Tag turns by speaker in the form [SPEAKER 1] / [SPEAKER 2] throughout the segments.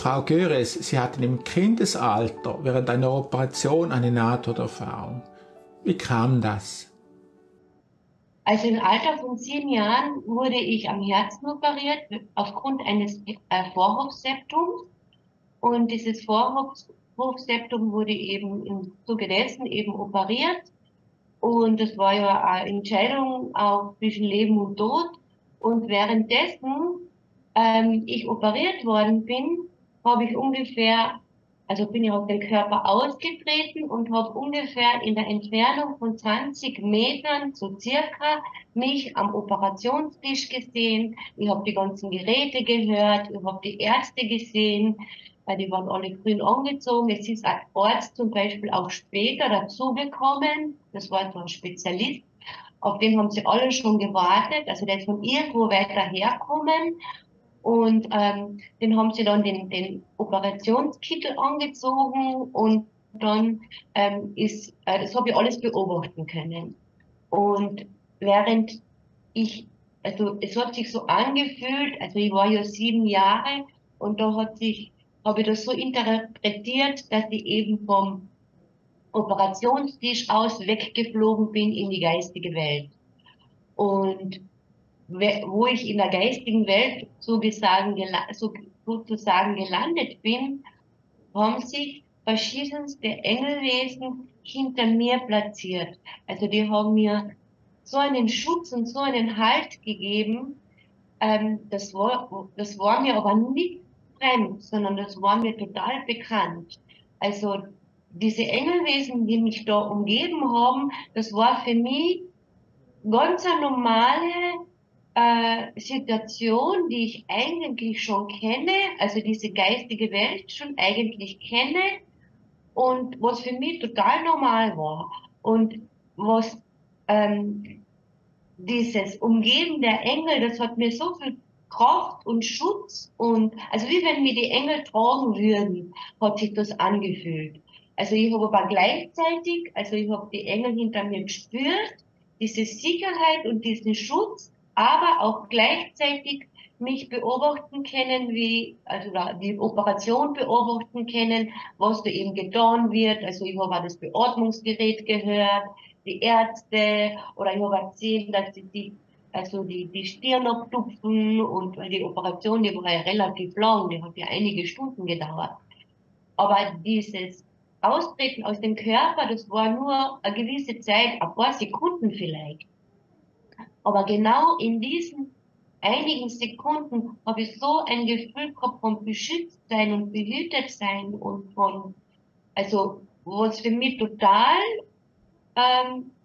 [SPEAKER 1] Frau Göres, Sie hatten im Kindesalter während einer Operation eine Nahtoderfahrung. Wie kam das?
[SPEAKER 2] Also im Alter von 7 Jahren wurde ich am Herzen operiert aufgrund eines Vorhofseptums. Und dieses Vorhofseptum wurde eben im Zuge dessen eben operiert. Und das war ja eine Entscheidung auch zwischen Leben und Tod. Und währenddessen ich operiert worden bin, habe ich ungefähr, also bin ich aus dem Körper ausgetreten und habe ungefähr in der Entfernung von 20 Metern so circa mich am Operationstisch gesehen. Ich habe die ganzen Geräte gehört, ich habe die Ärzte gesehen, weil die waren alle grün angezogen. Es ist ein Arzt zum Beispiel auch später dazugekommen. Das war so ein Spezialist. Auf den haben sie alle schon gewartet. Also der ist von irgendwo weiter herkommen. Und den haben sie dann den Operationskittel angezogen und dann das habe ich alles beobachten können. Und während also es hat sich so angefühlt, also ich war ja 7 Jahre und habe ich das so interpretiert, dass ich eben vom Operationstisch aus weggeflogen bin in die geistige Welt. Und wo ich in der geistigen Welt sozusagen gelandet bin, haben sich verschiedenste Engelwesen hinter mir platziert. Also die haben mir so einen Schutz und so einen Halt gegeben. Das war mir aber nicht fremd, sondern das war mir total bekannt. Also diese Engelwesen, die mich da umgeben haben, das war für mich ganz eine normale Situation, die ich eigentlich schon kenne, also diese geistige Welt schon eigentlich kenne und was für mich total normal war. Und was dieses Umgeben der Engel, das hat mir so viel Kraft und Schutz und also wie wenn mir die Engel tragen würden, hat sich das angefühlt. Also ich habe aber gleichzeitig, also ich habe die Engel hinter mir gespürt, diese Sicherheit und diesen Schutz, aber auch gleichzeitig mich beobachten können, also die Operation beobachten können, was da eben getan wird. Also ich habe auch das Beatmungsgerät gehört, die Ärzte, oder ich habe erzählt, dass die Stirn abtupfen und weil die Operation, die war ja relativ lang, die hat ja einige Stunden gedauert. Aber dieses Austreten aus dem Körper, das war nur eine gewisse Zeit, ein paar Sekunden vielleicht. Aber genau in diesen einigen Sekunden habe ich so ein Gefühl gehabt von beschützt sein und behütet sein und also, was für mich total ähm,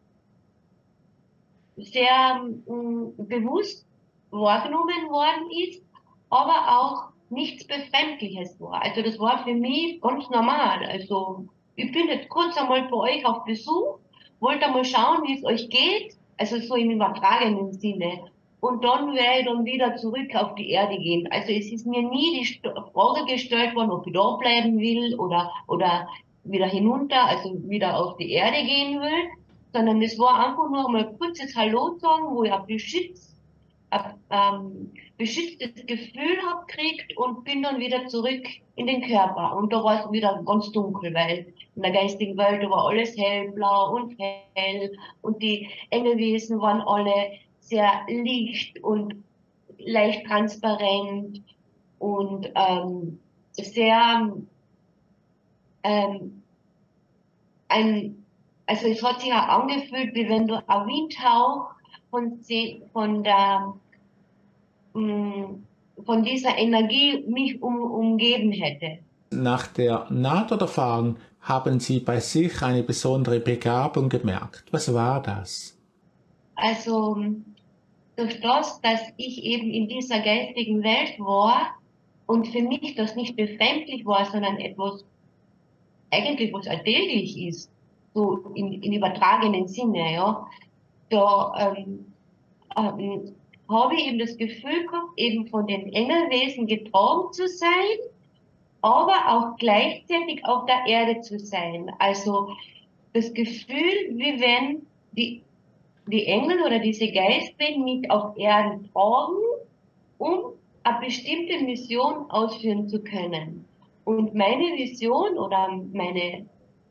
[SPEAKER 2] sehr bewusst wahrgenommen worden ist, aber auch nichts Befremdliches war. Also das war für mich ganz normal. Also ich bin jetzt kurz einmal bei euch auf Besuch, wollte einmal schauen, wie es euch geht, also so im übertragenen Sinne. Und dann werde ich dann wieder zurück auf die Erde gehen. Also es ist mir nie die Frage gestellt worden, ob ich da bleiben will oder wieder hinunter, also wieder auf die Erde gehen will, sondern es war einfach nur mal kurzes Hallo sagen, wo ich beschütztes Gefühl hab gekriegt und bin dann wieder zurück in den Körper. Und da war es wieder ganz dunkel, weil in der geistigen Welt, da war alles hellblau und hell und die Engelwesen waren alle sehr licht und leicht transparent und sehr ähm, ein, also es hat sich ja angefühlt, wie wenn du ein Windhauch von mh, von dieser Energie mich umgeben hätte.
[SPEAKER 1] Nach der Nahtoderfahrung haben Sie bei sich eine besondere Begabung gemerkt. Was war das?
[SPEAKER 2] Also durch das, dass ich eben in dieser geistigen Welt war und für mich das nicht befremdlich war, sondern etwas eigentlich was alltäglich ist, so in übertragenen Sinne, ja, da habe ich eben das Gefühl gehabt, eben von den Engelwesen getragen zu sein, aber auch gleichzeitig auf der Erde zu sein. Also das Gefühl, wie wenn die Engel oder diese Geistwesen mich auf Erden tragen, um eine bestimmte Mission ausführen zu können. Und meine Vision oder meine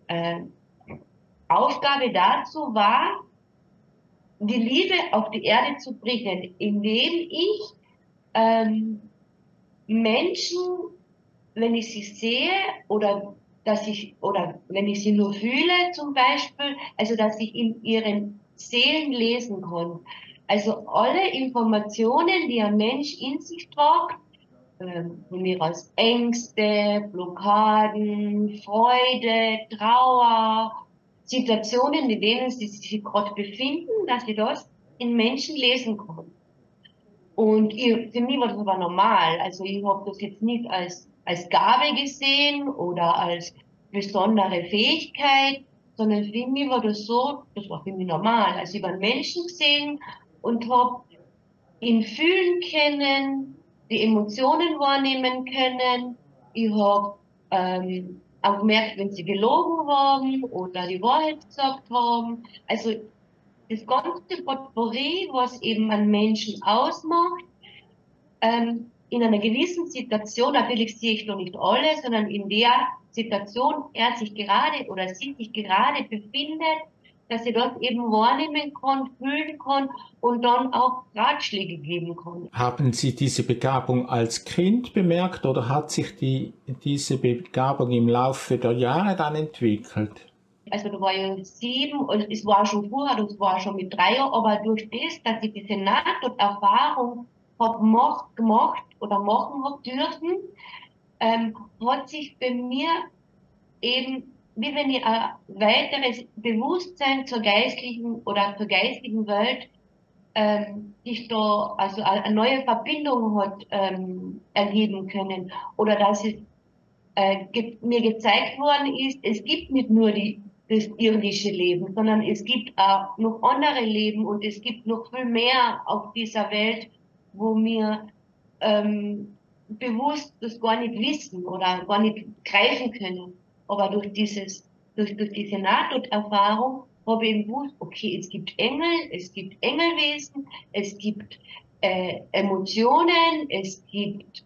[SPEAKER 2] Aufgabe dazu war, die Liebe auf die Erde zu bringen, indem ich Menschen, wenn ich sie sehe oder oder wenn ich sie nur fühle zum Beispiel, also dass ich in ihren Seelen lesen kann. Also alle Informationen, die ein Mensch in sich tragt, von mir aus Ängste, Blockaden, Freude, Trauer, Situationen, in denen sie sich gerade befinden, dass ich das in Menschen lesen kann. Und für mich war das aber normal. Also ich habe das jetzt nicht als Gabe gesehen oder als besondere Fähigkeit, sondern für mich war das so, das war für mich normal. Also ich habe einen Menschen gesehen und habe ihn fühlen können, die Emotionen wahrnehmen können. Ich habe auch gemerkt, wenn sie gelogen haben oder die Wahrheit gesagt haben. Also das ganze Potpourri, was eben einen Menschen ausmacht, in einer gewissen Situation, natürlich sehe ich noch nicht alle, sondern in der Situation er sich gerade oder sie sich gerade befindet, dass sie dort eben wahrnehmen kann, fühlen kann und dann auch Ratschläge geben kann.
[SPEAKER 1] Haben Sie diese Begabung als Kind bemerkt oder hat sich diese Begabung im Laufe der Jahre dann entwickelt?
[SPEAKER 2] Also da war ich 7 und es war schon vorher, das war schon mit 3 Jahren, aber durch das, dass ich diese Nahtoderfahrung hab gemacht oder machen hab dürfen, hat sich bei mir eben, wie wenn ich ein weiteres Bewusstsein zur geistlichen oder zur geistigen Welt sich da also eine neue Verbindung hat ergeben können oder dass es mir gezeigt worden ist, es gibt nicht nur das irdische Leben, sondern es gibt auch noch andere Leben und es gibt noch viel mehr auf dieser Welt, wo wir bewusst das gar nicht wissen oder gar nicht greifen können. Aber durch diese Nahtoderfahrung habe ich eben gewusst, okay, es gibt Engel, es gibt Engelwesen, es gibt Emotionen, es gibt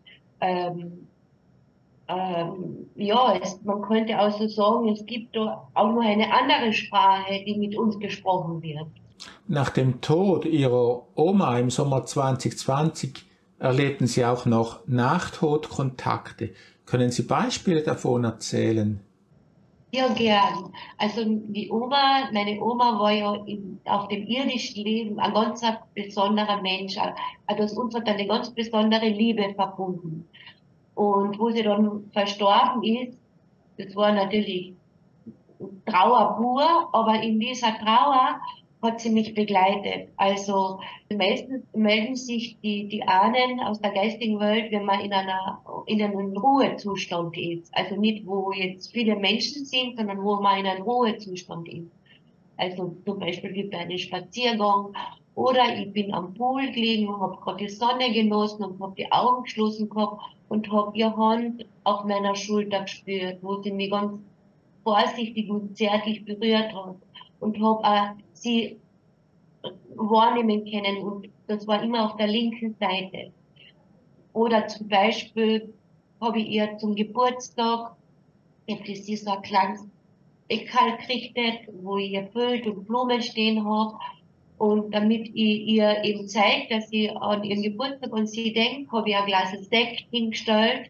[SPEAKER 2] ja, man könnte auch so sagen, es gibt da auch noch eine andere Sprache, die mit uns gesprochen wird.
[SPEAKER 1] Nach dem Tod Ihrer Oma im Sommer 2020 erlebten Sie auch noch Nachtodkontakte. Können Sie Beispiele davon erzählen?
[SPEAKER 2] Ja, gern. Also meine Oma war ja auf dem irdischen Leben ein ganz besonderer Mensch. Also uns hat eine ganz besondere Liebe verbunden. Und wo sie dann verstorben ist, das war natürlich Trauer pur, aber in dieser Trauer hat sie mich begleitet. Also meistens melden sich die Ahnen aus der geistigen Welt, wenn man in einem Ruhezustand ist. Also nicht, wo jetzt viele Menschen sind, sondern wo man in einem Ruhezustand ist. Also zum Beispiel wie bei einem Spaziergang oder ich bin am Pool gelegen und habe gerade die Sonne genossen und habe die Augen geschlossen gehabt und habe ihre Hand auf meiner Schulter gespürt, wo sie mich ganz vorsichtig und zärtlich berührt hat und habe auch sie wahrnehmen können und das war immer auf der linken Seite. Oder zum Beispiel habe ich ihr zum Geburtstag, jetzt ist sie so ein kleines Eckerl gerichtet, wo ich ihr Bild und Blumen stehen habe. Und damit ich ihr eben zeige, dass sie an ihren Geburtstag an sie denkt, habe ich ein Glas Sekt hingestellt,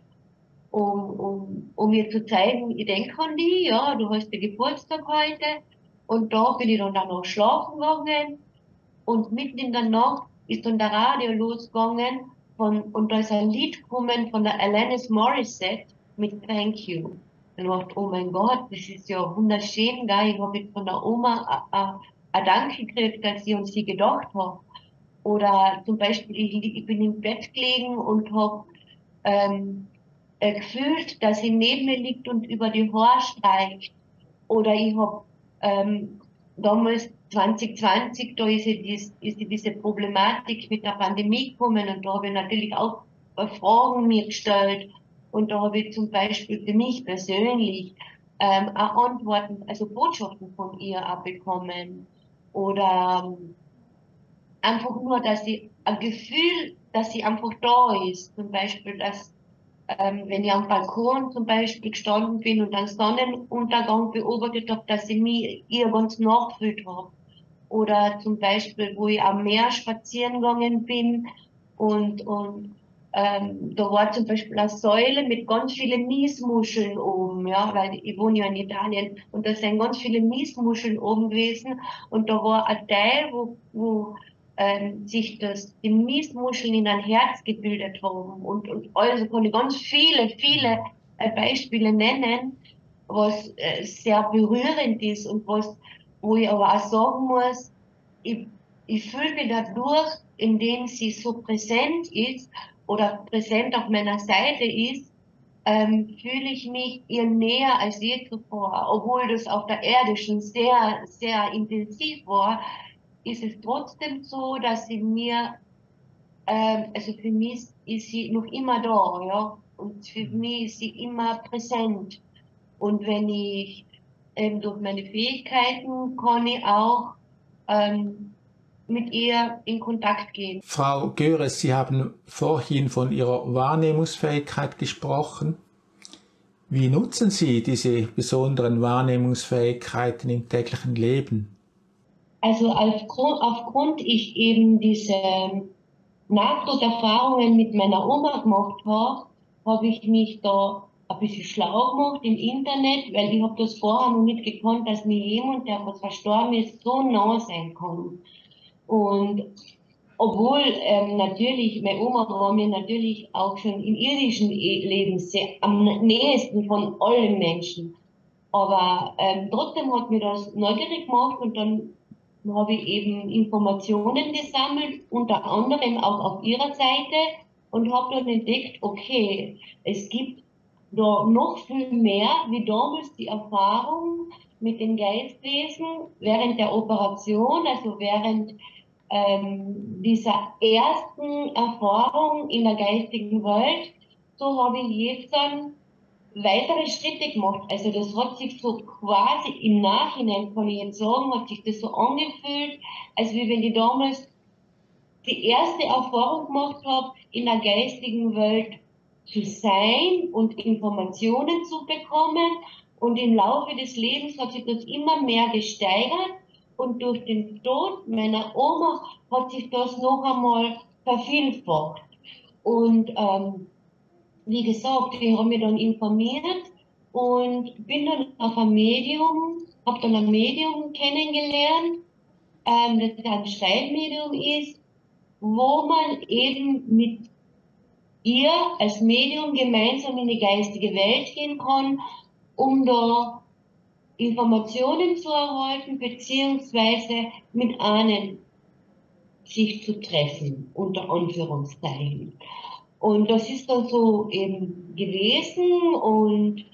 [SPEAKER 2] um ihr zu zeigen, ich denke an die, ja, du hast den Geburtstag heute. Und da bin ich dann noch schlafen gegangen. Und mitten in der Nacht ist dann der Radio losgegangen und da ist ein Lied gekommen von der Alanis Morissette mit Thank You. Dann dachte ich, oh mein Gott, das ist ja wunderschön, gell? Ich habe jetzt von der Oma ein Danke gekriegt, dass sie an sie gedacht hat. Oder zum Beispiel, ich bin im Bett gelegen und habe ähm, gefühlt, dass sie neben mir liegt und über die Haare streicht. Oder ich habe damals 2020, da ist ja diese Problematik mit der Pandemie gekommen und da habe ich natürlich auch Fragen mir gestellt und da habe ich zum Beispiel für mich persönlich auch Antworten, also Botschaften von ihr abbekommen oder einfach nur, dass sie ein Gefühl, dass sie einfach da ist, zum Beispiel, dass wenn ich am Balkon zum Beispiel gestanden bin und einen Sonnenuntergang beobachtet habe, dass ich mich ihr ganz nachgefühlt habe. Oder zum Beispiel, wo ich am Meer spazieren gegangen bin und da war zum Beispiel eine Säule mit ganz vielen Miesmuscheln oben, ja, weil ich wohne ja in Italien und da sind ganz viele Miesmuscheln oben gewesen und da war ein Teil, wo sich die Miesmuscheln in ein Herz gebildet haben und also kann ich ganz viele Beispiele nennen, was sehr berührend ist und wo ich aber auch sagen muss, ich, ich fühle mich dadurch, indem sie so präsent ist oder präsent auf meiner Seite ist, fühle ich mich ihr näher als je zuvor. Obwohl das auf der Erde schon sehr intensiv war, ist es trotzdem so, dass sie mir, also für mich ist sie noch immer da, ja. Und für mich ist sie immer präsent. Und wenn ich durch meine Fähigkeiten kann ich auch mit ihr in Kontakt gehen.
[SPEAKER 1] Frau Göres, Sie haben vorhin von Ihrer Wahrnehmungsfähigkeit gesprochen. Wie nutzen Sie diese besonderen Wahrnehmungsfähigkeiten im täglichen Leben?
[SPEAKER 2] Also aufgrund ich eben diese Nahtoderfahrungen mit meiner Oma gemacht habe ich mich da ein bisschen schlau gemacht im Internet, weil ich habe das vorher noch nicht gekannt, dass mir jemand, der was verstorben ist, so nah sein kann. Und obwohl natürlich, meine Oma war mir natürlich auch schon im irdischen Leben sehr, am nächsten von allen Menschen. Aber trotzdem hat mir das neugierig gemacht und dann habe ich eben Informationen gesammelt, unter anderem auch auf ihrer Seite und habe dann entdeckt, okay, es gibt da noch viel mehr, wie damals die Erfahrung mit den Geistwesen während der Operation, also während dieser ersten Erfahrung in der geistigen Welt. So habe ich jetzt dann weitere Schritte gemacht. Also das hat sich so quasi im Nachhinein, kann ich jetzt sagen, hat sich das so angefühlt, als wie wenn ich damals die erste Erfahrung gemacht habe, in der geistigen Welt zu sein und Informationen zu bekommen. Und im Laufe des Lebens hat sich das immer mehr gesteigert. Und durch den Tod meiner Oma hat sich das noch einmal vervielfacht. Und wie gesagt, ich habe mich dann informiert und bin dann auf ein Medium, habe dann ein Medium kennengelernt, das ein Schreibmedium ist, wo man eben mit ihr als Medium gemeinsam in die geistige Welt gehen kann, um da Informationen zu erhalten, beziehungsweise mit Ahnen sich zu treffen, unter Anführungszeichen. Und das ist dann so eben gewesen und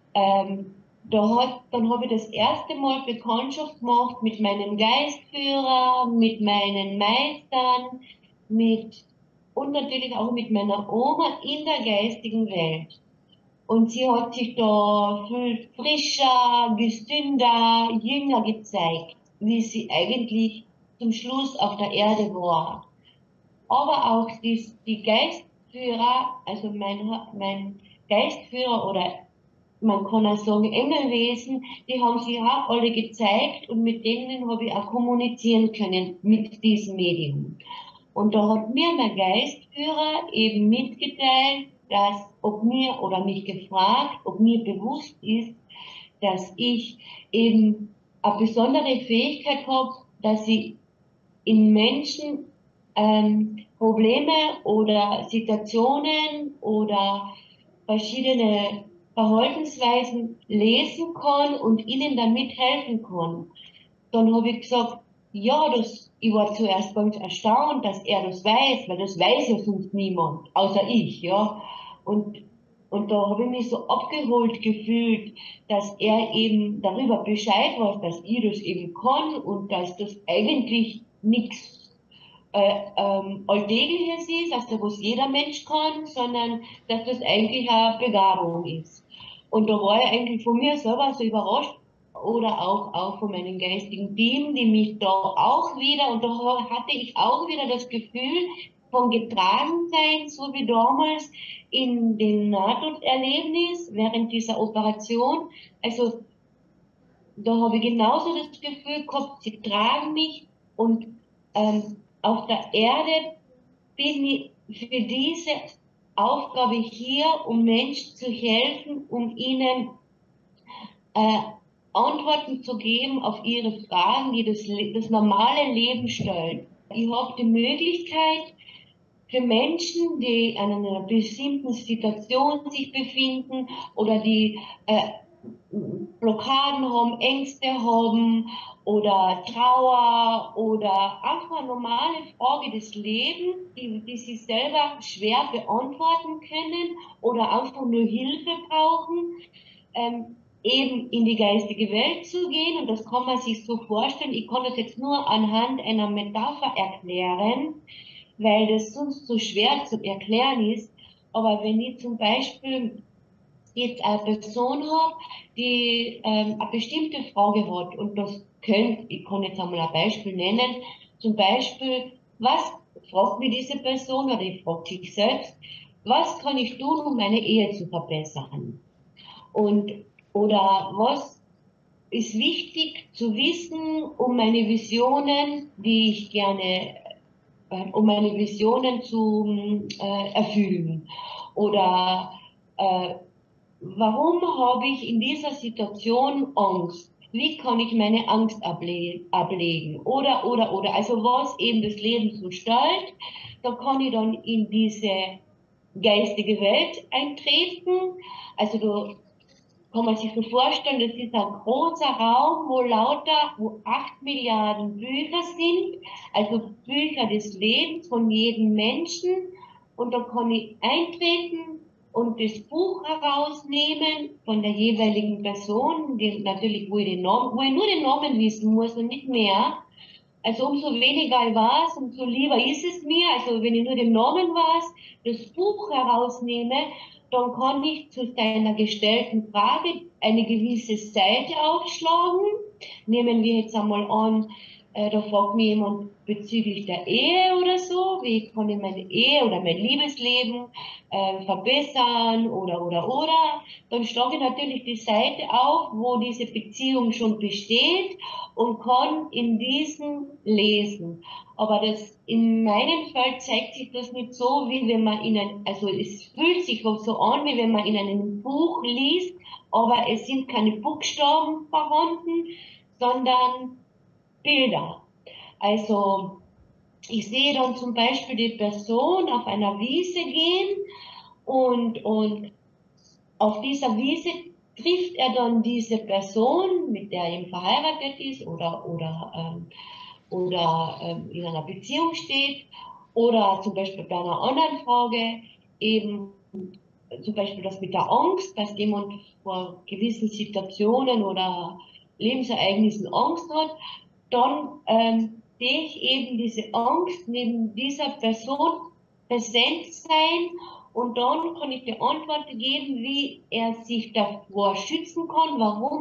[SPEAKER 2] dann habe ich das erste Mal Bekanntschaft gemacht mit meinem Geistführer, mit meinen Meistern, und natürlich auch mit meiner Oma in der geistigen Welt. Und sie hat sich da viel frischer, gesünder, jünger gezeigt, wie sie eigentlich zum Schluss auf der Erde war. Aber auch die Geistführer, also mein Geistführer oder man kann auch sagen Engelwesen, die haben sich auch alle gezeigt und mit denen habe ich auch kommunizieren können mit diesem Medium. Und da hat mir mein Geistführer eben mitgeteilt, dass, ob mir, oder mich gefragt, ob mir bewusst ist, dass ich eben eine besondere Fähigkeit habe, dass ich in Menschen Probleme oder Situationen oder verschiedene Verhaltensweisen lesen kann und ihnen damit helfen kann. Dann habe ich gesagt, ja, ich war zuerst ganz erstaunt, dass er das weiß, weil das weiß ja sonst niemand, außer ich, ja. Und da habe ich mich so abgeholt gefühlt, dass er eben darüber Bescheid weiß, dass ich das eben kann und dass das eigentlich nichts Alltägliches ist, also was jeder Mensch kann, sondern dass das eigentlich eine Begabung ist. Und da war ich eigentlich von mir selber so überrascht oder auch von meinem geistigen Team, die mich da auch wieder, und da hatte ich auch wieder das Gefühl, von Getragensein, so wie damals in dem Nahtoderlebnis während dieser Operation. Also da habe ich genauso das Gefühl gehabt, sie tragen mich und auf der Erde bin ich für diese Aufgabe hier, um Menschen zu helfen, um ihnen Antworten zu geben auf ihre Fragen, die das normale Leben stellen. Ich habe die Möglichkeit, für Menschen, die in einer bestimmten Situation sich befinden oder die Blockaden haben, Ängste haben oder Trauer oder einfach eine normale Frage des Lebens, die sie selber schwer beantworten können oder einfach nur Hilfe brauchen, eben in die geistige Welt zu gehen. Und das kann man sich so vorstellen. Ich kann das jetzt nur anhand einer Metapher erklären, weil das sonst so schwer zu erklären ist. Aber wenn ich zum Beispiel jetzt eine Person habe, die eine bestimmte Frage hat, und das könnte, ich kann jetzt einmal ein Beispiel nennen, zum Beispiel, was fragt mir diese Person, oder ich frage sich selbst, was kann ich tun, um meine Ehe zu verbessern? Und, oder was ist wichtig zu wissen, um meine Visionen, die ich gerne um meine Visionen zu erfüllen? Oder warum habe ich in dieser Situation Angst? Wie kann ich meine Angst ablegen? Oder. Also was eben das Leben so stellt, da kann ich dann in diese geistige Welt eintreten. Also da kann man sich so vorstellen, das ist ein großer Raum, wo 8 Milliarden Bücher sind, also Bücher des Lebens von jedem Menschen. Und da kann ich eintreten und das Buch herausnehmen von der jeweiligen Person, die natürlich, wo ich nur den Namen wissen muss und nicht mehr. Also umso weniger ich weiß, umso lieber ist es mir. Also wenn ich nur den Namen weiß, das Buch herausnehme, dann kann ich zu deiner gestellten Frage eine gewisse Seite aufschlagen. Nehmen wir jetzt einmal an, da fragt mich jemand bezüglich der Ehe oder so, wie kann ich meine Ehe oder mein Liebesleben verbessern oder. Dann schlage ich natürlich die Seite auf, wo diese Beziehung schon besteht und kann in diesem lesen. Aber das, in meinem Fall zeigt sich das nicht so, wie wenn man also es fühlt sich so an, wie wenn man in einem Buch liest, aber es sind keine Buchstaben vorhanden, sondern Bilder. Also ich sehe dann zum Beispiel die Person auf einer Wiese gehen und auf dieser Wiese trifft er dann diese Person, mit der er eben verheiratet ist oder in einer Beziehung steht, oder zum Beispiel bei einer anderen Frage eben zum Beispiel das mit der Angst, dass jemand vor gewissen Situationen oder Lebensereignissen Angst hat, dann sehe ich eben diese Angst neben dieser Person präsent sein, und dann kann ich die Antwort geben, wie er sich davor schützen kann,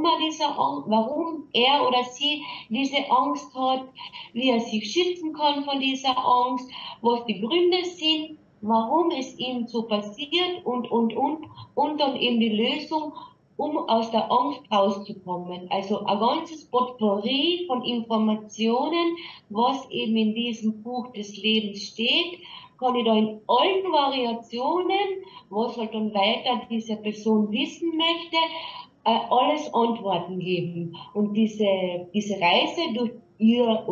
[SPEAKER 2] warum er oder sie diese Angst hat, wie er sich schützen kann von dieser Angst, was die Gründe sind, warum es ihm so passiert und dann eben die Lösung, um aus der Angst rauszukommen. Also ein ganzes Potpourri von Informationen, was eben in diesem Buch des Lebens steht, kann ich da in allen Variationen, was halt dann weiter diese Person wissen möchte, alles Antworten geben. Und diese Reise durch ihr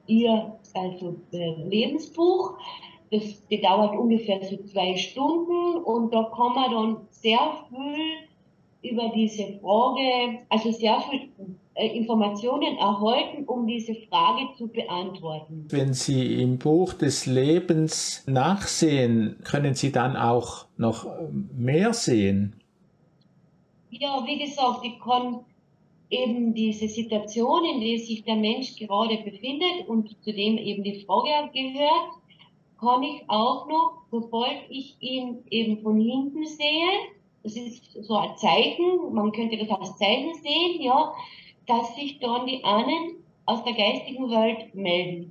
[SPEAKER 2] Lebensbuch, die dauert ungefähr so 2 Stunden, und da kann man dann sehr viel über diese Frage, also sehr viel Informationen erhalten, um diese Frage zu beantworten.
[SPEAKER 1] Wenn Sie im Buch des Lebens nachsehen, können Sie dann auch noch mehr sehen?
[SPEAKER 2] Ja, wie gesagt, ich kann eben diese Situation, in der sich der Mensch gerade befindet und zu dem eben die Frage gehört, kann ich auch noch, sobald ich ihn eben von hinten sehe, das ist so ein Zeichen, man könnte das als Zeichen sehen, ja, dass sich dann die Ahnen aus der geistigen Welt melden.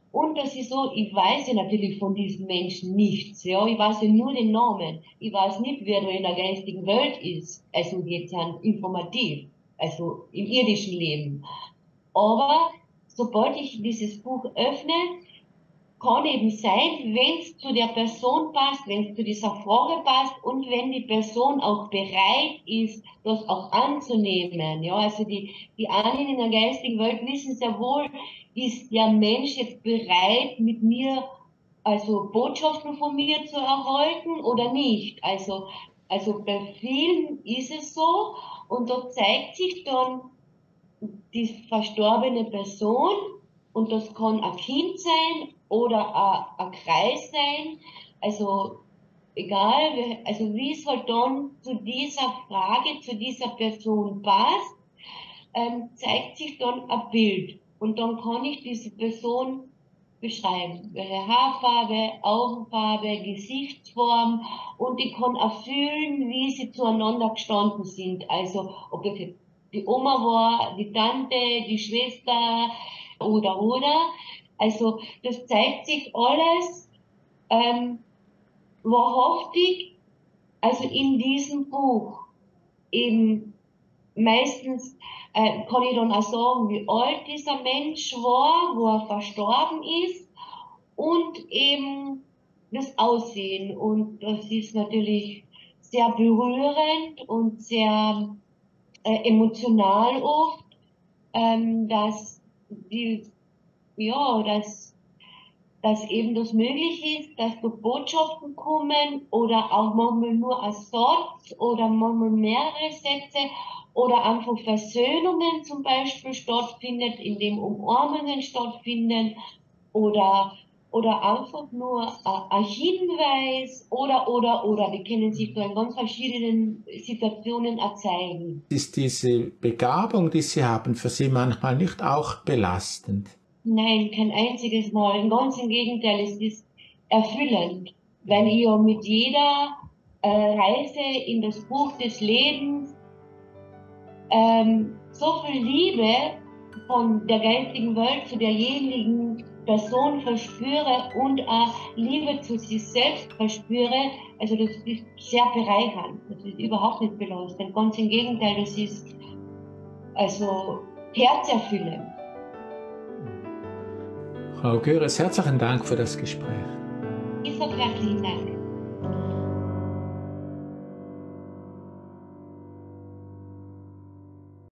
[SPEAKER 2] Und das ist so, ich weiß ja natürlich von diesen Menschen nichts, ja. Ich weiß ja nur den Namen. Ich weiß nicht, wer da in der geistigen Welt ist. Also jetzt ja informativ. Also im irdischen Leben. Aber sobald ich dieses Buch öffne, kann eben sein, wenn es zu der Person passt, wenn es zu dieser Frage passt und wenn die Person auch bereit ist, das auch anzunehmen. Ja, also die Ahnen in der geistigen Welt wissen sehr wohl, ist der Mensch jetzt bereit, mit mir, also Botschaften von mir zu erhalten oder nicht. Also bei vielen ist es so und da zeigt sich dann die verstorbene Person, und das kann ein Kind sein oder ein Kreis sein, also egal, also wie es halt dann zu dieser Frage, zu dieser Person passt, zeigt sich dann ein Bild und dann kann ich diese Person beschreiben. Welche Haarfarbe, Augenfarbe, Gesichtsform, und ich kann auch fühlen, wie sie zueinander gestanden sind. Also ob das jetzt die Oma war, die Tante, die Schwester oder. Also das zeigt sich alles wahrhaftig, also in diesem Buch. Eben meistens kann ich dann auch sagen, wie alt dieser Mensch war, wo er verstorben ist, und eben das Aussehen. Und das ist natürlich sehr berührend und sehr emotional oft, dass die, ja, dass eben das möglich ist, dass durch Botschaften kommen oder auch manchmal nur ein Satz oder manchmal mehrere Sätze oder einfach Versöhnungen zum Beispiel stattfindet, indem Umarmungen stattfinden oder einfach nur ein Hinweis oder. Die können sich da in ganz verschiedenen Situationen erzeigen.
[SPEAKER 1] Ist diese Begabung, die Sie haben, für Sie manchmal nicht auch belastend?
[SPEAKER 2] Nein, kein einziges Mal. Ganz im Gegenteil, es ist erfüllend, weil ich ja mit jeder Reise in das Buch des Lebens so viel Liebe von der geistigen Welt zu derjenigen Person verspüre und auch Liebe zu sich selbst verspüre. Also das ist sehr bereichernd. Das ist überhaupt nicht belastend. Ganz im Gegenteil, das ist also herzerfüllend.
[SPEAKER 1] Frau Göres, herzlichen Dank für das Gespräch.
[SPEAKER 2] Ich sage herzlichen Dank.